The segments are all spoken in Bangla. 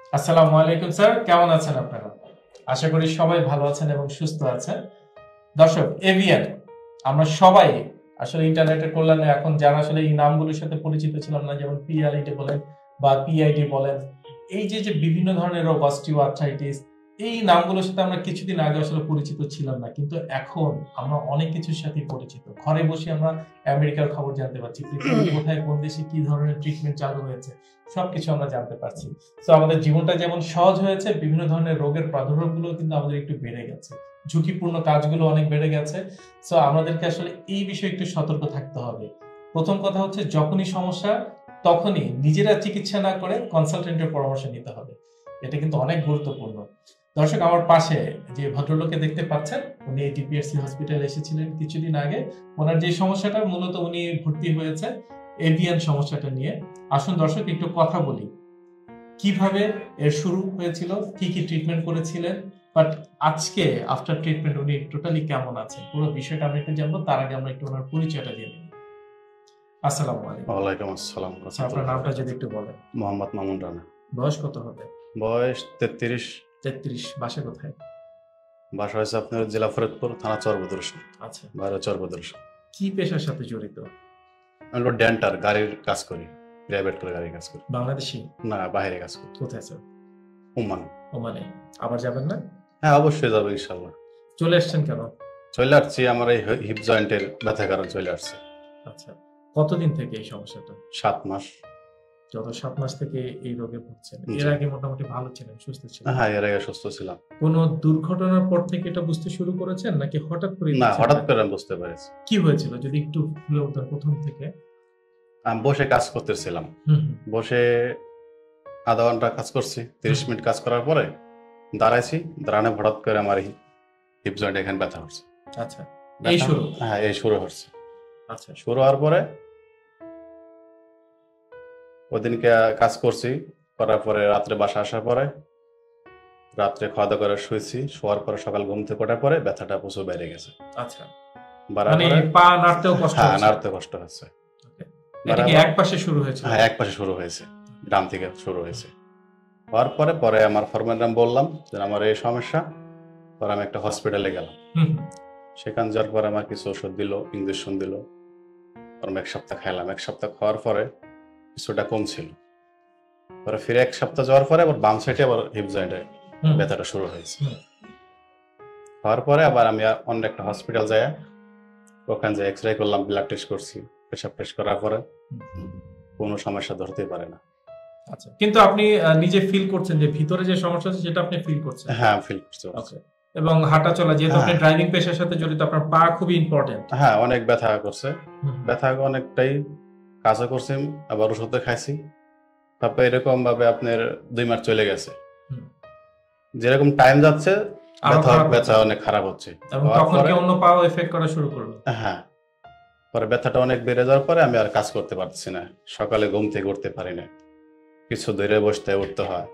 আসসালামু আলাইকুম স্যার, কেমন আছেন আপনারা? আশা করি সবাই ভালো আছেন এবং সুস্থ আছেন। দর্শক, এভিএন আমরা সবাই আসলে ইন্টারনেটের কল্যাণে এখন যারা আসলে এই নামগুলোর সাথে পরিচিত ছিলাম না, যেমন পিএলআইডি বলেন বা পিআইডি বলেন, এই যে যে বিভিন্ন ধরনের রোগ, অস্টিওআর্থ্রাইটিস, এই নামগুলোর সাথে আমরা কিছুদিন আগে আসলে পরিচিত ছিলাম না, কিন্তু এখন আমরা অনেক কিছুর সাথে পরিচিত। ঘরে বসে আমরা আমেরিকার খবর জানতে পারছি, পৃথিবীর কোথায় কোন দেশে কি ধরনের ট্রিটমেন্ট চালু হয়েছে, সবকিছু আমরা জানতে পারছি। তো আমাদের জীবনটা যেমন সহজ হয়েছে, বিভিন্ন ধরনের রোগের প্রাদুর্ভাব গুলো কিন্তু আমাদের একটু বেড়ে গেছে, ঝুঁকিপূর্ণ কাজগুলো অনেক বেড়ে গেছে। সো আমাদেরকে আসলে এই বিষয়ে একটু সতর্ক থাকতে হবে। প্রথম কথা হচ্ছে, যখনই সমস্যা তখনই নিজেরা চিকিৎসা না করে কনসালটেন্টের পরামর্শ নিতে হবে। এটা কিন্তু অনেক গুরুত্বপূর্ণ। দর্শক, আমার পাশে যে ভদ্রলোককে দেখতে পাচ্ছেন, উনি ডিপিআরসি হসপিটালে এসেছিলেন কিছুদিন আগে। ওনার যে সমস্যাটা, মূলত উনি ভর্তি হয়েছে এভিয়ান সমস্যাটা নিয়ে। আসুন দর্শক, একটু কথা বলি কিভাবে এর শুরু হয়েছিল, কি কি ট্রিটমেন্ট করেছিলেন, বাট আজকে আফটার ট্রিটমেন্ট উনি টোটালি কেমন আছেন, পুরো বিষয়টা আমরা একটু জানবো। তার আগে আমরা একটু ওনার পরিচয়টা জেনে নিই। আসসালামু আলাইকুম। ওয়ালাইকুম আসসালাম। আচ্ছা, আপনার নামটা যদি একটু বলেন। মোহাম্মদ মামুন রানা। বয়স কত হবে? বয়স 33। 33। বাসা কোথায়? বাসা হয়েছে আপনার জেলা ফরিদপুর, থানা চরবদ্রুস। আচ্ছা, বাইরে চরবদ্রুস। কি পেশার সাথে জড়িত? আমি ডেন্টার, গাড়ির কাজ করি, প্রাইভেট করে গাড়ির কাজ করি। বাংলাদেশি? না, বাইরে কাজ করি। কোথায় স্যার? ওমান। ওমানে। আবার যাবেন না? হ্যাঁ, অবশ্যই যাবো ইনশাল্লাহ। চলে আসছেন কেন? চলে আসছি, আমার এই হিপ জয়েন্টের ব্যথা কারণ চলে আসছে। আচ্ছা, কতদিন থেকে এই সমস্যাটা? 7 মাস। যত 7 মাস থেকে এই রোগে ভুগছেন, জি। এর আগে মোটামুটি ভালো ছিলেন, সুস্থ ছিলেন? হ্যাঁ, এর আগে সুস্থ ছিলাম। কোনো দুর্ঘটনার পর থেকে এটা বুঝতে শুরু করেছেন, নাকি হঠাৎ করে না, বুঝছেন? হঠাৎ করে আমি বুঝতে পেরেছি। কি হয়েছিল যদি একটু খুলে বলতেন প্রথম থেকে? আমি বসে কাজ করতেছিলাম। হুম হুম, বসে আধা ঘন্টা কাজ করছি, 30 মিনিট কাজ করার পরে দাঁড়াইছি। দাঁড়ানো হঠাৎ করে আমার হিপ জয়েন্ট এখানে ব্যথা হচ্ছে। আচ্ছা, এই শুরু? হ্যাঁ, এই শুরু হচ্ছে। আচ্ছা, শুরু হওয়ার পরে ওদিনকে কাজ করছি, করার পরে রাত্রে বাসা আসার পরে রাত্রে খাওয়া দাওয়া করে শুয়েছি। শোয়ার পরে সকাল ঘুম থেকে ওঠার পরে ব্যথাটা প্রচুর বেড়ে গেছে। আচ্ছা, বাড়ার মানে পরে পা নাড়তেও কষ্ট হ্যাঁ, হচ্ছে? নাড়তে কষ্ট হচ্ছে। Okay. এটা কি বাড়ার এক পাশে শুরু হয়েছিল? হ্যাঁ, এক পাশে শুরু হয়েছে, ডান থেকে শুরু হয়েছে। হওয়ার পরে পরে আমার ফরম্যান বললাম যে আমার এই সমস্যা। পরে আমি একটা হসপিটালে গেলাম। হুম হুম, সেখানে যাওয়ার পরে আমার কিছু ওষুধ দিল, ইঞ্জেকশন দিল। আমি 1 সপ্তাহ খাইলাম। 1 সপ্তাহ খাওয়ার পরে কিছুটা কমছিল। পরে ফিরে 1 সপ্তাহ যাওয়ার পরে আবার বাম সাইডে আবার হিপ জয়েন্টে হুম, ব্যথাটা শুরু হয়েছে। হুম, হওয়ার পরে আবার আমি অন্য একটা হসপিটাল যাই, ওখানে যে এক্স রে করলাম, ব্লাড টেস্ট করছি, পেশাব টেস্ট করার পরে হুম। কোনো সমস্যা ধরতেই পারে না। আচ্ছা, কিন্তু আপনি নিজে ফিল করছেন যে ভিতরে যে সমস্যা আছে সেটা আপনি ফিল করছেন? হ্যাঁ, ফিল করছি। ওকে। এবং হাঁটা চলা, যেহেতু আপনি হ্যাঁ। ড্রাইভিং পেশার সাথে জড়িত, আপনার পা খুবই ইম্পর্টেন্ট। হ্যাঁ, অনেক ব্যথা করছে। ব্যথা অনেকটাই, কাজও করছি, আবার ওষুধও খাইছি। তারপরে এরকম ভাবে আপনার 2 মাস চলে গেছে। যেরকম টাইম যাচ্ছে ব্যথা অনেক খারাপ হচ্ছে। এবং তখন কি অন্য পাও এফেক্ট করা শুরু করলো? হ্যাঁ, পরে ব্যথাটা অনেক বেড়ে যাওয়ার পরে আমি আর কাজ করতে পারছি না। সকালে ঘুম থেকে উঠতে পারি না, কিছু ধরে বসতে উঠতে হয়।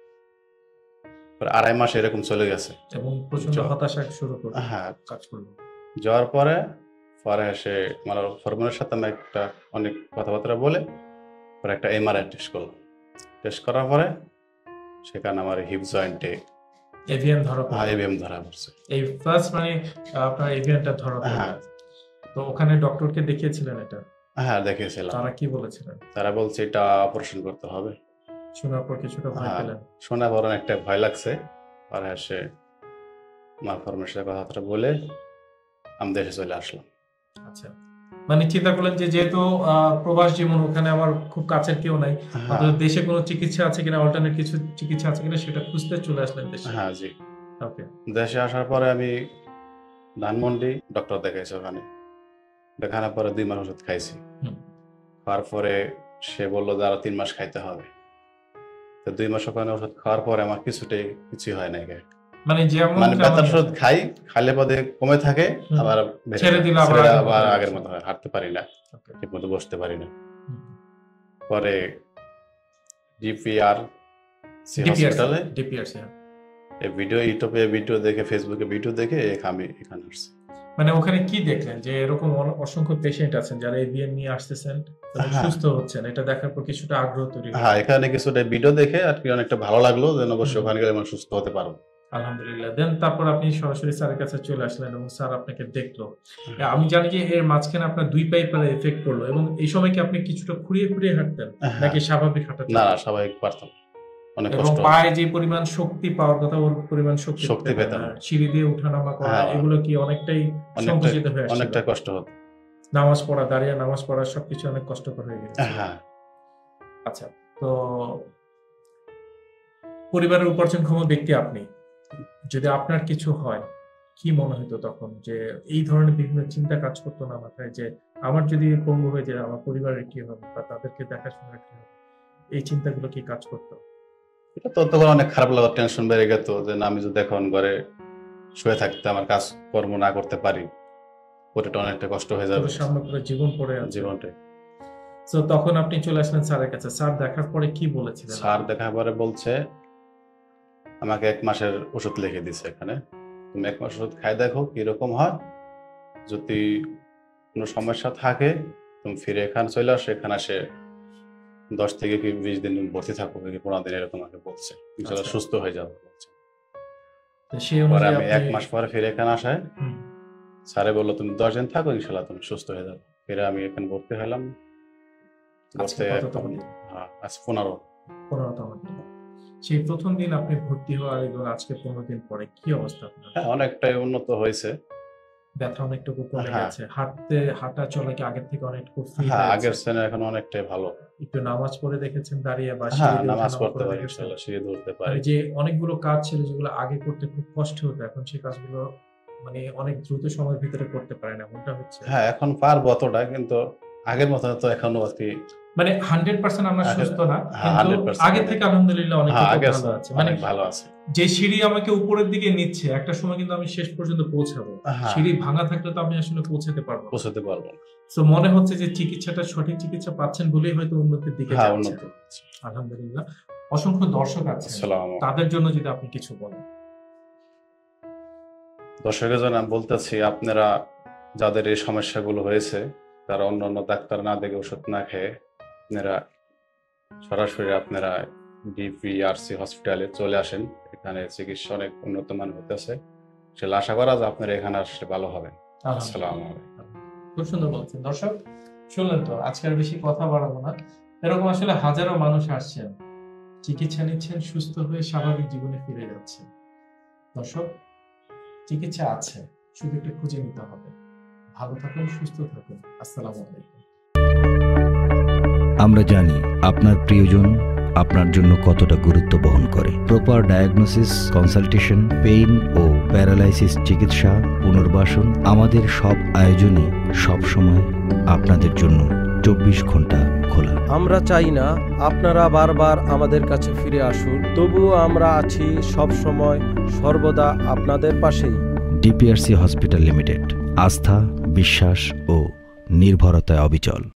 2.5 মাস এরকম চলে গেছে এবং প্রচন্ড হতাশা শুরু করলো। হ্যাঁ, কাজ করলো। যাওয়ার পরে পরে এসে আমার ফরম্যানের সাথে আমি অনেক কথাবার্তা বলে পরে একটা এমআরআই টেস্ট করলাম। টেস্ট করার পরে সেখানে আমার হিপ জয়েন্টে এভিএন ধরা পড়লো। হ্যাঁ, এভিএম ধরা পড়ছে। এই ফার্স্ট মানে আপনার এভিএনটা ধরা পড়লো। হ্যাঁ। তো ওখানে ডক্টরকে দেখিয়েছিলেন এটা? হ্যাঁ, দেখিয়েছিলাম। তারা কি বলেছিলেন? তারা বলছে এটা অপারেশন করতে হবে। শোনার পর কিছুটা ভয় পেলেন? শোনা বরং একটা ভয় লাগছে। পরে এসে আমার ফরম্যানের সাথে কথাবার্তা বলে আমি দেশে চলে আসলাম। আচ্ছা, মানে চিন্তা করলেন যে যেহেতু প্রবাস জীবন, ওখানে আমার খুব কাছের কেউ নাই, অথবা দেশে কোনো চিকিৎসা আছে কিনা, অল্টারনেট কিছু চিকিৎসা আছে কিনা সেটা খুঁজতে চলে আসলেন দেশে? হ্যাঁ জি। ওকে। দেশে আসার পরে আমি ধানমন্ডি ডক্টর দেখাইছি। ওখানে দেখানোর পরে 2 মাস ওষুধ খাইছি। তারপরে সে বললো যে আরো 3 মাস খাইতে হবে। তো 2 মাস ওখানে ওষুধ খাওয়ার পরে আমার কিছুই হয় নাই। মানে যেমন ব্যথার ওষুধ খাই, খাইলে পদে কমে থাকে, আবার ছেড়ে দিলে আবার আগের মতো হয়, হাঁটতে পারি না, ঠিক মতো বসতে পারি না। পরে ডিপিআরসি হসপিটালে ডিপিআরসি ইউটিউবে ভিডিও দেখে, ফেসবুকে ভিডিও দেখে আমি এখানে আসছি। মানে ওখানে কি দেখলেন যে এরকম অসংখ্য পেশেন্ট আছেন যারা এভিএন নিয়ে আসতেছেন এবং সুস্থ হচ্ছেন, এটা দেখার পর কিছুটা আগ্রহ তৈরি হলো? হ্যাঁ, এখানে কিছুটা ভিডিও দেখে আর কি অনেকটা ভালো লাগলো, যেন অবশ্যই ওখানে গেলে আমরা সুস্থ হতে পারবো। আলহামদুলিল্লাহ। দেন তারপর আপনি সরাসরি স্যারের কাছে চলে আসলেন এবং স্যার আপনাকে দেখলো। আমি জানি যে এর মাঝখানে আপনার 2 পায়ে পরে এফেক্ট করলো এবং এই সময় কি আপনি কিছুটা খুঁড়িয়ে খুঁড়িয়ে হাঁটতেন নাকি স্বাভাবিক হাঁটা? না, স্বাভাবিক পারতাম। অনেক এবং কষ্ট। পায়ে যে পরিমাণ শক্তি পাওয়ার কথা ওর পরিমাণ শক্তি পেতাম। সিঁড়ি দিয়ে ওঠানামা করা এগুলো কি অনেকটাই সংকুচিত হয়ে আসছে? অনেকটা কষ্ট হতো। নামাজ পড়া, দাঁড়িয়ে নামাজ পড়া সবকিছু অনেক কষ্টকর হয়ে গেছে। হ্যাঁ। আচ্ছা, তো পরিবারের উপার্জনক্ষম ব্যক্তি আপনি, যদি আপনার কিছু হয় কি মনে হতো তখন? যে এই ধরনের বিভিন্ন চিন্তা কাজ করতো না মাথায় যে আমার যদি পঙ্গু হয়ে যায় আমার পরিবারের কি হবে বা তাদেরকে দেখাশোনা কি হবে? এই চিন্তাগুলো কি কাজ করতো? এটা তো তখন অনেক খারাপ লাগতো, টেনশন বেড়ে যেত যে না, আমি যদি এখন ঘরে শুয়ে থাকতে আমার কাজ কর্ম না করতে পারি, ওটা অনেকটা কষ্ট হয়ে যাবে। সামনে পুরো জীবন পড়ে আছে। জীবনটাই। তো তখন আপনি চলে আসলেন স্যারের কাছে। স্যার দেখার পরে কি বলেছিলেন? স্যার দেখার পরে বলছে আমাকে 1 মাসের ওষুধ লিখে দিছে, এখানে তুমি 1 মাস ওষুধ খাই দেখো কিরকম হয়, যদি কোনো সমস্যা থাকে তুমি ফিরে এখানে চলে আসো, এখানে আসে 10 থেকে 20 দিন ভর্তি থাকো, 15 দিন এরকম আমাকে বলছে, ইনশাআল্লাহ সুস্থ হয়ে যাবো বলছে। পরে আমি 1 মাস পরে ফিরে এখানে আসায় স্যারে বললো তুমি 10 দিন থাকো, ইনশাআল্লাহ তুমি সুস্থ হয়ে যাবে। ফিরে আমি এখানে ভর্তি হলাম। আজ 15তম দিন। সেই প্রথম দিন আপনি ভর্তি হওয়ার এবং আজকে 15 দিন পরে কি অবস্থা আপনার? হ্যাঁ, অনেকটাই উন্নত হয়েছে। ব্যথা অনেকটুকু কমে গেছে, হাঁটা চলা কি আগের থেকে অনেকটুকু ফ্রি? হ্যাঁ, আগের চেয়ে এখন অনেকটাই ভালো। একটু নামাজ পড়ে দেখেছেন দাঁড়িয়ে বা নামাজ পড়তে পারি, ইনশাআল্লাহ সিঁড়ি ধরতে পারি। যে অনেকগুলো কাজ ছিল যেগুলো আগে করতে খুব কষ্ট হতো, এখন সেই কাজগুলো মানে অনেক দ্রুত সময়ের ভিতরে করতে পারেন, এমনটা হচ্ছে? হ্যাঁ, এখন পারবো অতটা, কিন্তু আগের মতো তো এখনো আর কি মানে 100% আমরা সুস্থ না, কিন্তু আগে থেকে আলহামদুলিল্লাহ অনেক ভালো আছে। মানে ভালো আছে। যে সিঁড়ি আমাকে উপরের দিকে নিচ্ছে, একটা সময় কিন্তু আমি শেষ পর্যন্ত পৌঁছাবো। সিঁড়ি ভাঙা থাকলে তো আমি আসলে পৌঁছাতে পারবো না। তো মনে হচ্ছে যে চিকিৎসাটা সঠিক চিকিৎসা পাচ্ছেন বলেই হয়তো উন্নতির দিকে যাচ্ছেন। আলহামদুলিল্লাহ। অসংখ্য দর্শক আছে, তাদের জন্য যদি আপনি কিছু বলেন। দর্শকের জন্য আমি বলতেছি, আপনারা যাদের এই সমস্যাগুলো হয়েছে তারা অন্যান্য ডাক্তার না দেখে ওষুধ না খেয়ে আপনারা সরাসরি আপনারা ডিপিআরসি হসপিটালে চলে আসেন। এখানে চিকিৎসা অনেক উন্নত মান হতেছে, সেটা আশা করা যে আপনারা এখানে আসলে ভালো হবেন। আসসালামু আলাইকুম। খুব সুন্দর বলছেন। দর্শক শুনলেন তো, আজকের বেশি কথা বাড়াবো না। এরকম আসলে হাজারো মানুষ আসছেন, চিকিৎসা নিচ্ছেন, সুস্থ হয়ে স্বাভাবিক জীবনে ফিরে যাচ্ছেন। দর্শক, চিকিৎসা আছে, শুধু একটু খুঁজে নিতে হবে। ভালো থাকুন, সুস্থ থাকুন। আসসালামু আলাইকুম। আমরা জানি আপনার প্রিয়জন আপনার জন্য কতটা গুরুত্ব বহন করে। প্রপার ডায়াগনোসিস, কনসালটেশন, পেইন ও প্যারালাইসিস চিকিৎসা, পুনর্বাসন, আমাদের সব আয়োজনই সবসময় আপনাদের জন্য 24 ঘন্টা খোলা। আমরা চাই না আপনারা বারবার আমাদের কাছে ফিরে আসুন, তবুও আমরা আছি সব সময় সর্বদা আপনাদের পাশেই। ডিপিআরসি হসপিটাল লিমিটেড, আস্থা, বিশ্বাস ও নির্ভরতায় অবিচল।